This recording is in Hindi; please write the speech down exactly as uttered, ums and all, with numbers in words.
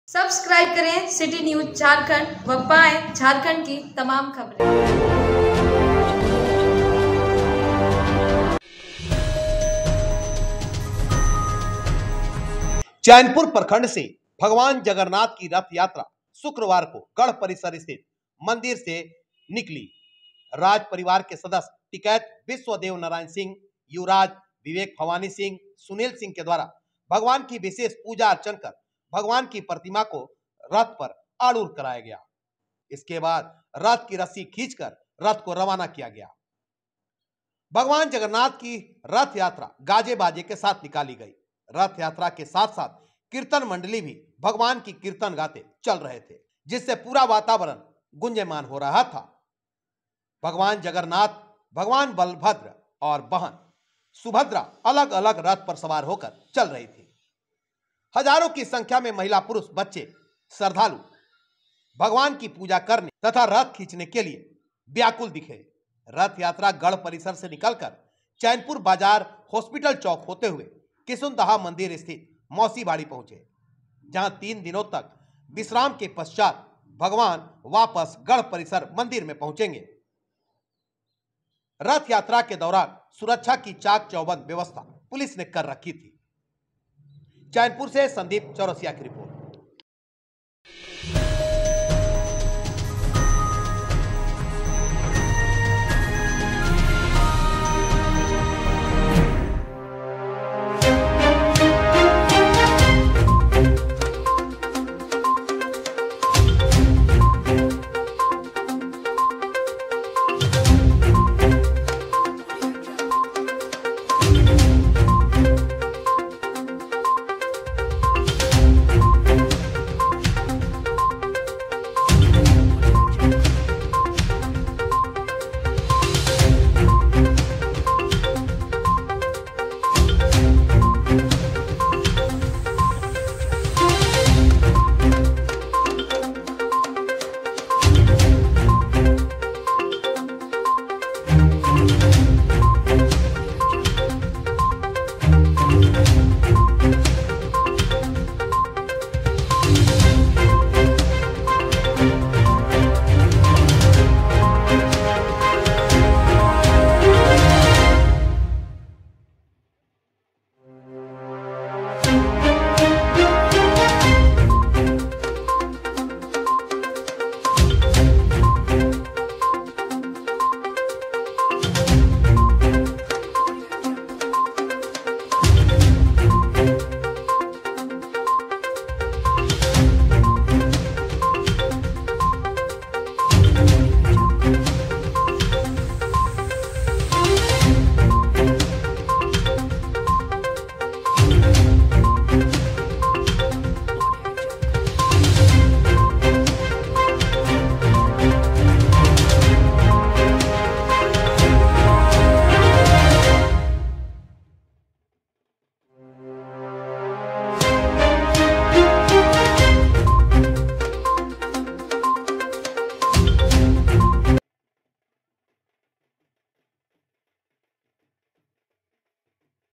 सब्सक्राइब करें सिटी न्यूज झारखंड व पाएं झारखंड की तमाम खबरें। चैनपुर प्रखंड से भगवान जगन्नाथ की रथ यात्रा शुक्रवार को गढ़ परिसर स्थित मंदिर से निकली। राज परिवार के सदस्य टिकैत विश्वदेव नारायण सिंह, युवराज, विवेक भवानी सिंह, सुनील सिंह के द्वारा भगवान की विशेष पूजा अर्चन कर भगवान की प्रतिमा को रथ पर आरूढ़ कराया गया। इसके बाद रथ की रस्सी खींचकर रथ को रवाना किया गया। भगवान जगन्नाथ की रथ यात्रा गाजे बाजे के साथ निकाली गई। रथ यात्रा के साथ साथ कीर्तन मंडली भी भगवान की कीर्तन गाते चल रहे थे, जिससे पूरा वातावरण गुंजयमान हो रहा था। भगवान जगन्नाथ, भगवान बलभद्र और बहन सुभद्रा अलग अलग रथ पर सवार होकर चल रही थी। हजारों की संख्या में महिला, पुरुष, बच्चे, श्रद्धालु भगवान की पूजा करने तथा रथ खींचने के लिए व्याकुल दिखे। रथ यात्रा गढ़ परिसर से निकलकर चैनपुर बाजार, हॉस्पिटल चौक होते हुए किशुनदहा मंदिर स्थित मौसी बाड़ी पहुंचे, जहां तीन दिनों तक विश्राम के पश्चात भगवान वापस गढ़ परिसर मंदिर में पहुंचेंगे। रथ यात्रा के दौरान सुरक्षा की चाक चौबंद व्यवस्था पुलिस ने कर रखी थी। चैनपुर से संदीप चौरसिया की रिपोर्ट।